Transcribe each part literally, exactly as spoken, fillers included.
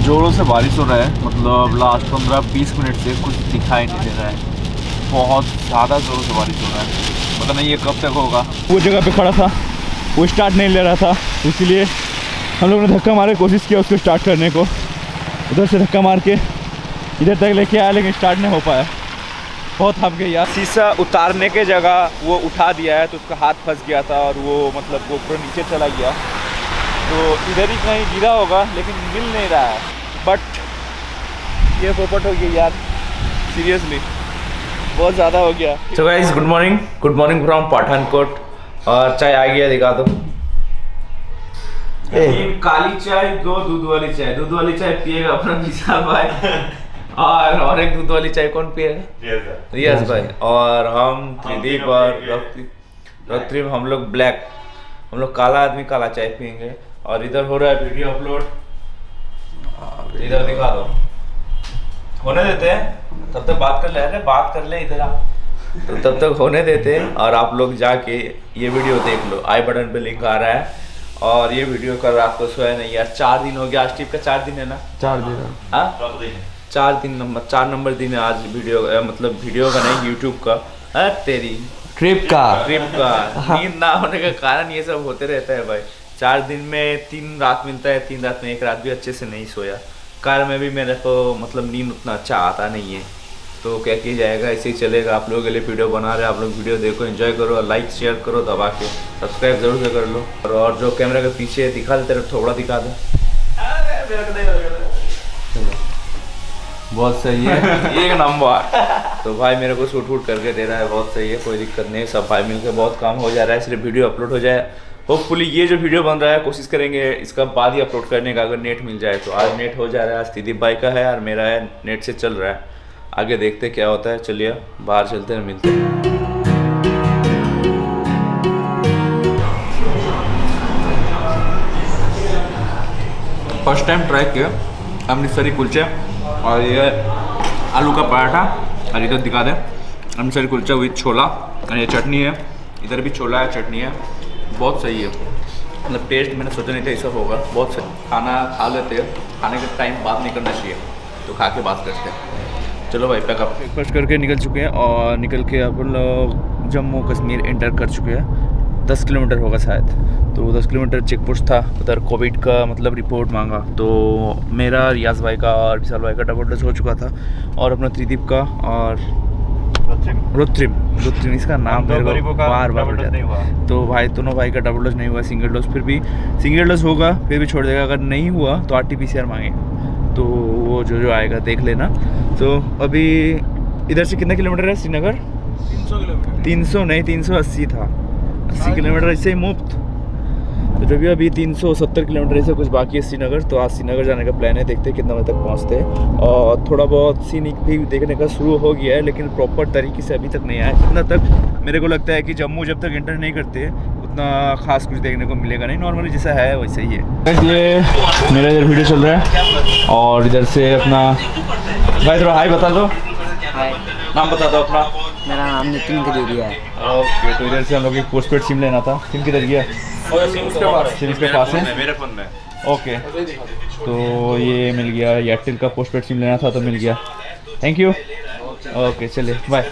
ज़ोरों से बारिश हो रहा है, मतलब लास्ट पंद्रह बीस मिनट से कुछ दिखाई नहीं दे रहा है। बहुत ज़्यादा ज़ोरों से बारिश हो रहा है, पता नहीं ये कब तक होगा। वो जगह पे खड़ा था, वो स्टार्ट नहीं ले रहा था, इसलिए हम लोग ने धक्का मारने की कोशिश किया उसको स्टार्ट करने को। उधर से धक्का मार के इधर तक लेके आया, लेकिन स्टार्ट नहीं हो पाया। बहुत थक गई यार। शीशा उतारने के जगह वो उठा दिया है, तो उसका हाथ फंस गया था और वो मतलब वो पूरा नीचे चला गया। तो इधर ही कहीं गिरा होगा, लेकिन मिल नहीं रहा है। बट ये पोपट हो गया यार, सीरियसली बहुत ज़्यादा हो गया। तो guys good morning, good morning from Pathankot. और चाय आ गया, दिखा दो। तीन काली चाय, दो दूध वाली चाय। दूध वाली चाय पिएगा अपना विशाल भाई, और और एक दूध वाली चाय कौन पिएगा? रियाज भाई। और हम त्रिदीप और रत्रिम, हम लोग ब्लैक, हम लोग काला आदमी काला चाय पियेंगे। और इधर हो रहा है वीडियो अपलोड, इधर दिखा दो। होने देते हैं, तब तक बात कर ले। अरे बात कर ले, इधर आप। तो तब तक होने देते हैं और आप लोग जाके ये वीडियो देख लो। आई बटन पे लिंक आ रहा है। और ये वीडियो कल रात को सोया नहीं यार, चार दिन हो गया। आज ट्रिप का चार दिन है ना? चार दिन है। हाँ चार दिन नंबर चार नंबर दिन है आज वीडियो, मतलब वीडियो का नहीं, यूट्यूब का। अरे तेरी ट्रिप का ट्रिप का नींद ना होने का कारण ये सब होते रहता है भाई। चार दिन में तीन रात मिलता है, तीन रात में एक रात भी अच्छे से नहीं सोया। कार में भी मेरे को मतलब नींद उतना अच्छा आता नहीं है, तो क्या किया जाएगा, ऐसे ही चलेगा। आप लोगों के लिए वीडियो बना रहे हैं, आप लोग वीडियो देखो, एंजॉय करो, लाइक शेयर करो दबा के, सब्सक्राइब जरूर से कर लो। और, और जो कैमरा के पीछे दिखा देते थोड़ा दिखा दो। बहुत सही है, एक नंबर। तो भाई मेरे को शूट वूट करके दे रहा है, बहुत सही है, कोई दिक्कत नहीं। सब भाई मिलकर बहुत काम हो जा रहा है, सिर्फ वीडियो अपलोड हो जाए। होपफुली ये जो वीडियो बन रहा है कोशिश करेंगे इसका बाद ही अपलोड करने का, अगर नेट मिल जाए तो। आज नेट हो जा रहा है, आज त्रिदीप भाई का है और मेरा है, नेट से चल रहा है। आगे देखते क्या होता है। चलिए बाहर चलते हैं, मिलते हैं। फर्स्ट टाइम ट्राई किया अमृतसरी कुलचे, और ये आलू का पराठा, और इधर दिखा दें अमृतसरी कुलचा विथ छोला, और ये चटनी है, इधर भी छोला है, चटनी है। बहुत सही है, मतलब टेस्ट मैंने सोचा नहीं था ऐसा होगा। बहुत सही खाना खा लेते हैं, खाने के टाइम बात नहीं करना चाहिए, तो खा के बात करते हैं। चलो भाई पैकअप ब्रेकफास्ट करके निकल चुके हैं, और निकल के अपन लोग जम्मू कश्मीर एंटर कर चुके हैं। दस किलोमीटर होगा शायद, तो दस किलोमीटर चेक पोस्ट था। उधर कोविड का मतलब रिपोर्ट मांगा, तो मेरा रियाज भाई का और विशाल भाई का डबल डोज हो चुका था, और अपना त्रिदीप का और रुत्रिम रुत्रिम इसका नाम मेरे को बार बार नहीं हुआ। तो भाई दोनों भाई का डबल डोज नहीं हुआ, सिंगल डोज। फिर भी सिंगल डोज होगा, फिर भी छोड़ देगा। अगर नहीं हुआ तो R T P C R मांगेगा, तो वो जो जो आएगा देख लेना। तो अभी इधर से कितना किलोमीटर है श्रीनगर? तीन सौ किलोमीटर तीन सौ नहीं, तीन सौ अस्सी था। अस्सी किलोमीटर इससे ही मुफ्त। तो जब भी अभी तीन सौ सत्तर किलोमीटर से कुछ बाकी है श्रीनगर, तो आज श्रीनगर जाने का प्लान है। देखते हैं कितना बजे तक पहुंचते हैं। और थोड़ा बहुत सीनिक भी देखने का शुरू हो गया है, लेकिन प्रॉपर तरीके से अभी तक नहीं आया। जितना तक मेरे को लगता है कि जम्मू जब तक एंटर नहीं करते उतना खास कुछ देखने को मिलेगा नहीं, नॉर्मली जैसा है वैसे ही है। ये मेरा इधर वीडियो चल रहा है, और इधर से अपना भाई थोड़ा हाई बता दो। नाम बता दो अपना। मेरा नाम नितिन गदेरिया है। ओके, तो इधर से हम लोग एक पोस्टपेड सिम लेना था। सिम किधर गया? सिम इसके पास है मेरे फ़ोन में। ओके, तो ये मिल गया। एयरटेल का पोस्टपेड सिम लेना था तो मिल गया। Thank you. ओके चलिए बाय।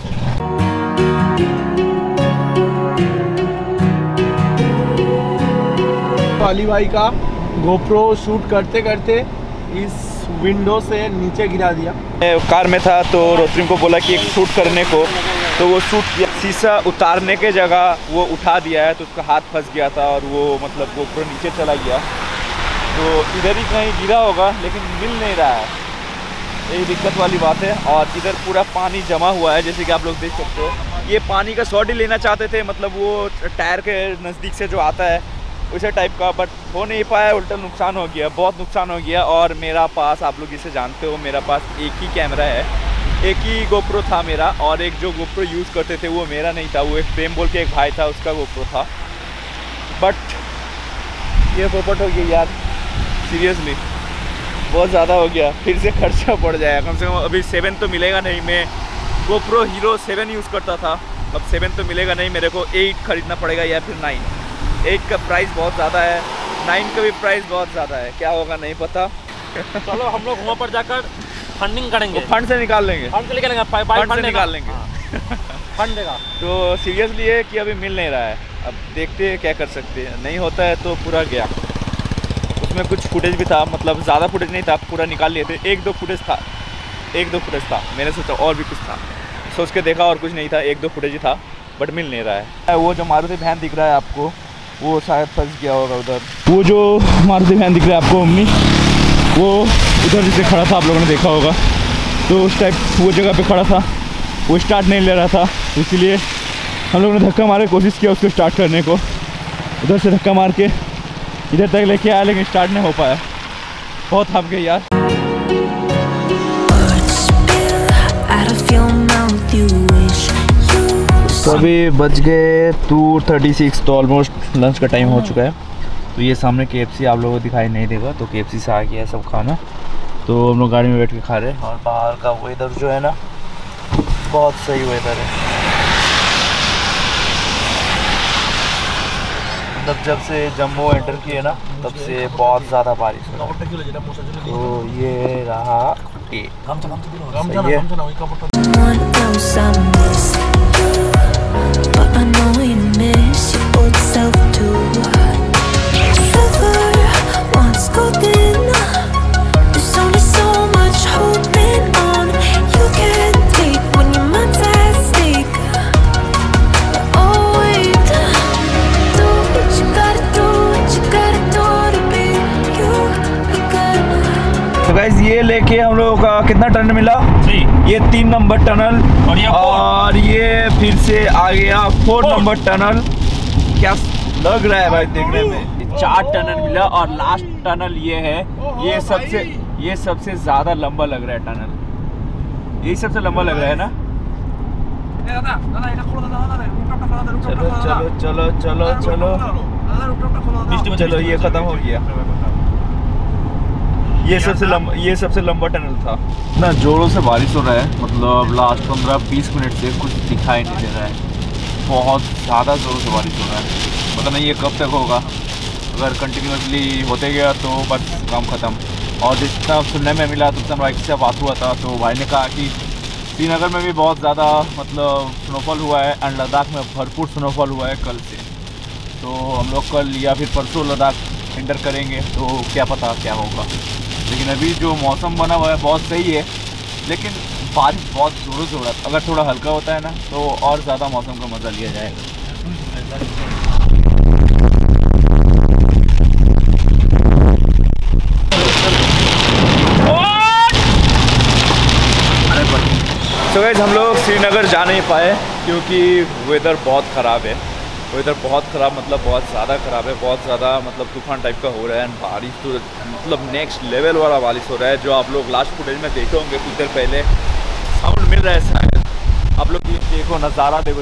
अली भाई का गोप्रो शूट करते करते इस विंडो से नीचे गिरा दिया। कार में था, तो रुत्रिम को बोला कि एक शूट करने को, तो वो शूट किया। शीशा उतारने के जगह वो उठा दिया है, तो उसका हाथ फंस गया था और वो मतलब वो पूरा नीचे चला गया। तो इधर ही कहीं गिरा होगा, लेकिन मिल नहीं रहा है, यही दिक्कत वाली बात है। और इधर पूरा पानी जमा हुआ है, जैसे कि आप लोग देख सकते हो। ये पानी का शॉट ही लेना चाहते थे, मतलब वो टायर के नज़दीक से जो आता है उसे टाइप का, बट हो नहीं पाया, उल्टा नुकसान हो गया, बहुत नुकसान हो गया। और मेरा पास, आप लोग इसे जानते हो, मेरा पास एक ही कैमरा है, एक ही गोप्रो था मेरा, और एक जो गोप्रो यूज़ करते थे वो मेरा नहीं था, वो एक प्रेम बोल के एक भाई था, उसका गोप्रो था। बट ये पोपट हो गया यार, सीरियसली बहुत ज़्यादा हो गया। फिर से खर्चा पड़ जाएगा, कम से कम अभी सेवन तो मिलेगा नहीं। मैं गोप्रो हीरो सेवन यूज़ करता था, अब सेवन तो मिलेगा नहीं, मेरे को एट ख़रीदना पड़ेगा या फिर नाइन। एट का प्राइस बहुत ज़्यादा है, नाइन का भी प्राइस बहुत ज़्यादा है, क्या होगा नहीं पता। चलो हम लोग वहाँ पर जाकर फंडिंग करेंगे, फंड से निकाल लेंगे, फंड से निकालेंगे, फंड से निकाल लेंगे। फंड देगा। तो सीरियसली है कि अभी मिल नहीं रहा है, अब देखते हैं क्या कर सकते हैं, नहीं होता है तो पूरा गया। उसमें कुछ फुटेज भी था, मतलब ज़्यादा फुटेज नहीं था, पूरा निकाल लिए थे, एक दो फुटेज था, एक दो फुटेज था, मैंने सोचा और भी कुछ था, सोच के देखा और कुछ नहीं था, एक दो फुटेज ही था, बट मिल नहीं रहा है। वो जो मारुति वैन दिख रहा है आपको, वो शायद फंस गया होगा उधर। वो जो मारुति वैन दिख रहा है आपको मम्मी, वो उधर जिसे खड़ा था, आप लोगों ने देखा होगा, तो उस टाइप वो जगह पे खड़ा था, वो स्टार्ट नहीं ले रहा था, इसीलिए हम लोगों ने धक्का मारे, कोशिश किया उसको स्टार्ट करने को, उधर से धक्का मार के इधर तक लेके आया, लेकिन स्टार्ट नहीं हो पाया, बहुत थक गए यार। तो अभी बज गए टू थर्टी सिक्स, तो ऑलमोस्ट लंच का टाइम हो चुका है। तो ये सामने के एफ सी आप लोगों को दिखाई नहीं देगा, तो के एफ सी से आ गया है सब खाना, तो हम लोग गाड़ी में बैठ के खा रहे हैं। और बाहर का वेदर जो है ना, बहुत सही वेदर है, मतलब जब से जम्मू एंटर किए ना तब से बहुत ज़्यादा बारिश हो रहा है। तो ये रहा ये सही है। गाइस ये लेके हम लोगों का कितना टनल मिला? थ्री। ये तीन नंबर टनल और ये और ये फिर से आ गया फोर नंबर टनल। क्या लग रहा है भाई देखने में, चार टनल मिला और लास्ट टनल ये है, ये सबसे ये सबसे ज्यादा लंबा लग रहा है टनल, ये सबसे लंबा लग रहा है ना। चलो चलो चलो चलो चलो चलो ये खत्म हो गया, ये सबसे लंबा ये सबसे लंबा टनल था। इतना जोरों से बारिश हो रहा है, मतलब लास्ट पंद्रह बीस मिनट से कुछ दिखाई नहीं दे रहा है, बहुत ज़्यादा ज़ोरों से बारिश हो रहा है, पता नहीं ये कब तक होगा। अगर कंटिन्यूसली होते गया तो बस काम ख़त्म। और जितना सुनने में मिला तो हमारा एक से बात हुआ था, तो भाई ने कहा कि श्रीनगर में भी बहुत ज़्यादा मतलब स्नोफॉल हुआ है एंड लद्दाख में भरपूर स्नोफॉल हुआ है कल से। तो हम लोग कल या फिर परसों लद्दाख एंटर करेंगे, तो क्या पता क्या होगा। लेकिन अभी जो मौसम बना हुआ है बहुत सही है, लेकिन बारिश बहुत ज़ोरों से हो रहा है। अगर थोड़ा हल्का होता है ना तो और ज़्यादा मौसम का मज़ा लिया जाएगा। तो गाइस हम लोग श्रीनगर जा नहीं पाए क्योंकि वेदर बहुत ख़राब है, वेदर बहुत ख़राब मतलब बहुत ज़्यादा ख़राब है, बहुत ज़्यादा मतलब तूफान टाइप का हो रहा है। बारिश तो मतलब नेक्स्ट लेवल वाला बारिश हो रहा है, जो आप लोग लास्ट फुटेज में देखे होंगे कुछ देर पहले, साउंड मिल रहा है शायद आप लोग। ये देखो नज़ारा देखो,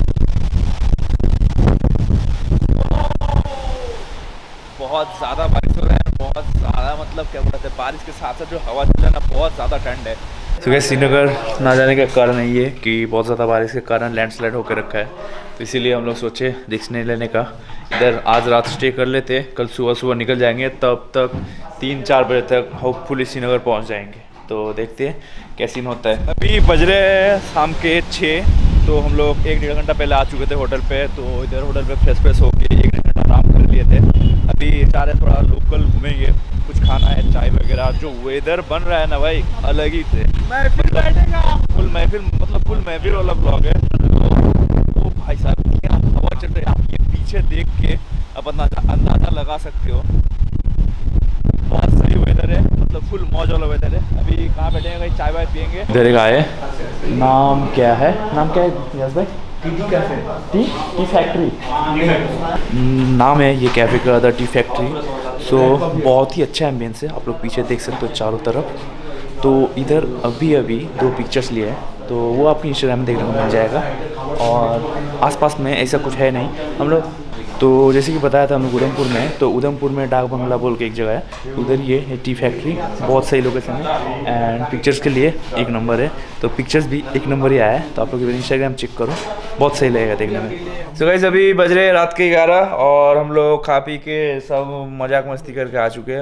बहुत ज़्यादा बारिश हो रहा है, बहुत ज़्यादा मतलब क्या बोलते हैं, बारिश के साथ साथ जो हवा चल रहा है ना बहुत ज़्यादा ठंड है। तो वैसे श्रीनगर ना जाने का कारण ये है कि बहुत ज़्यादा बारिश के कारण लैंडस्लाइड होकर रखा है, तो इसीलिए हम लोग सोचे रिस्क नहीं लेने का, इधर आज रात स्टे कर लेते, कल सुबह सुबह निकल जाएंगे, तब तक तीन चार बजे तक होपफुली श्रीनगर पहुंच जाएंगे। तो देखते हैं क्या सीन होता है। अभी बज रहे हैं शाम के छः, तो हम लोग एक डेढ़ घंटा पहले आ चुके थे होटल पे, तो इधर होटल पे फ्रेश फ्रेश होके एक डेढ़ घंटा आराम कर लिए थे। अभी जा रहे थोड़ा लोकल घूमेंगे, कुछ खाना है, चाय वगैरह। जो वेदर बन रहा है ना भाई अलग ही थे, फुल महफिल मतलब फुल महफिल वाला ब्लॉग है। तो भाई साहब क्या हवा चल रही है, आप ये पीछे देख के अब अंदाजा अंदाजा लगा सकते हो, बहुत सही वेदर है, मतलब फुल मौज वाला वेदर है। अभी कहाँ बैठेंगे, कहीं चाय वाय पियेंगे। इधर एक आए, नाम क्या है, नाम क्या है यस भाई? Tea cafe, tea tea factory नाम है ये कैफ़े का, द टी फैक्ट्री। सो बहुत ही अच्छा एम्बियंस है, आप लोग पीछे देख सकते हो चारों तरफ। तो इधर अभी अभी दो पिक्चर्स लिए हैं, तो वो आपकी इंस्टाग्राम में देखने को मिल जाएगा। और आसपास में ऐसा कुछ है नहीं हम लोग, तो जैसे कि बताया था हम लोग उधमपुर में, तो उधमपुर में डाक बंगला बोल के एक जगह है, उधर ये है टी फैक्ट्री, बहुत सही लोकेशन है एंड पिक्चर्स के लिए एक नंबर है। तो पिक्चर्स भी एक नंबर ही आया है, तो आप लोग इंस्टाग्राम चेक करो, बहुत सही लगेगा देखने में। तो गाइस अभी बज रहे रात के ग्यारह और हम लोग खा पी के सब मजाक मस्ती करके आ चुके हैं।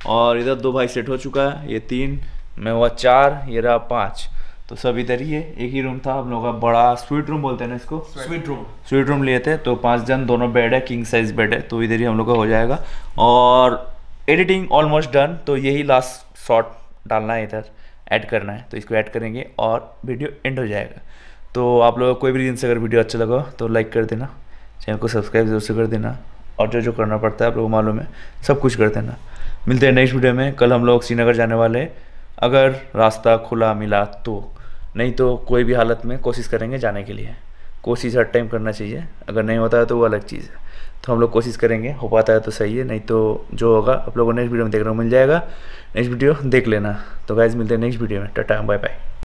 और इधर दो भाई सेट हो चुका है, ये तीन, मैं हुआ चार, ये रहा पाँच। तो सब इधर ही है, एक ही रूम था हम लोगों का, बड़ा स्वीट रूम बोलते हैं ना इसको, स्वीट रूम स्वीट रूम लिए थे। तो पाँच जन, दोनों बेड है, किंग साइज बेड है, तो इधर ही हम लोग का हो जाएगा। और एडिटिंग ऑलमोस्ट डन, तो यही लास्ट शॉट डालना है, इधर ऐड करना है, तो इसको ऐड करेंगे और वीडियो एंड हो जाएगा। तो आप लोगों को कोई भी रीजन से अगर वीडियो अच्छा लगा तो लाइक कर देना, चैनल को सब्सक्राइब जरूर से कर देना, और जो जो करना पड़ता है आप लोगों को मालूम है, सब कुछ कर देना। मिलते हैं नेक्स्ट वीडियो में। कल हम लोग श्रीनगर जाने वाले हैं, अगर रास्ता खुला मिला तो, नहीं तो कोई भी हालत में कोशिश करेंगे जाने के लिए। कोशिश हर टाइम करना चाहिए, अगर नहीं होता है तो वो अलग चीज़ है। तो हम लोग कोशिश करेंगे, हो पाता है तो सही है, नहीं तो जो होगा आप लोगों को नेक्स्ट वीडियो में देखने को मिल जाएगा। नेक्स्ट वीडियो देख लेना। तो गाइस मिलते हैं नेक्स्ट वीडियो में, टाटा बाय बाय।